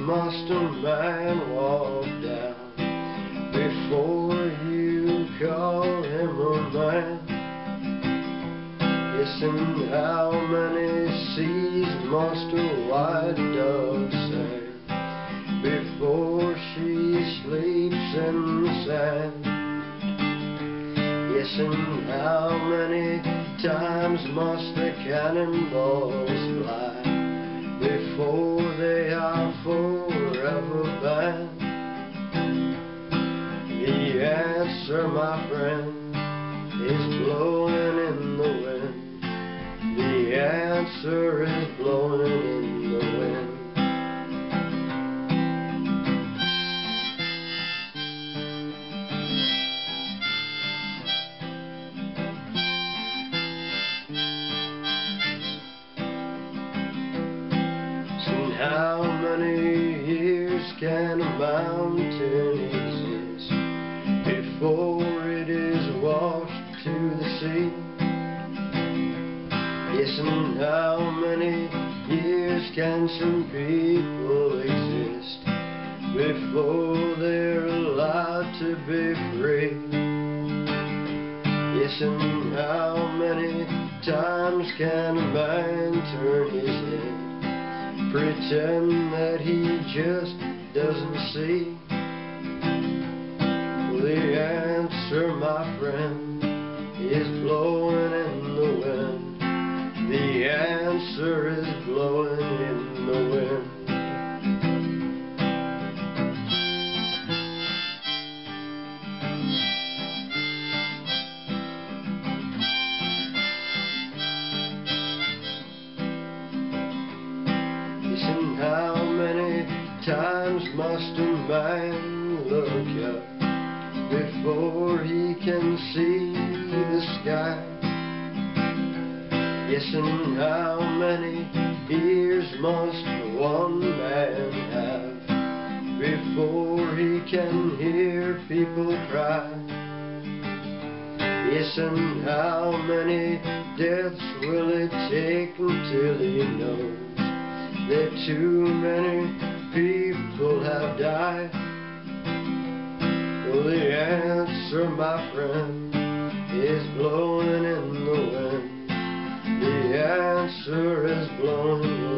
must a man walk down before you call him a man? Yes, and how many seas must a white dove sail before she sleeps in the sand? Yes, and how many times must the cannonballs fly before they are forever banned? The answer, my friend, is blowing in the wind. The answer is blowing in the wind. And how many years can a mountain exist before it is washed to the sea? Yes, and how many years can some people exist before they're allowed to be free? Yes, and how many times can a man turn his head, pretend that he just doesn't see? The answer, my friend, is blowing in the wind. The answer is blowing in the wind. And how many times must a man look up before he can see the sky? Yes, and how many ears must one man have before he can hear people cry? Yes, and how many deaths will it take until he knows that too many people have died? Well, the answer, my friend, is blowing in the wind. The answer is blowing in the wind.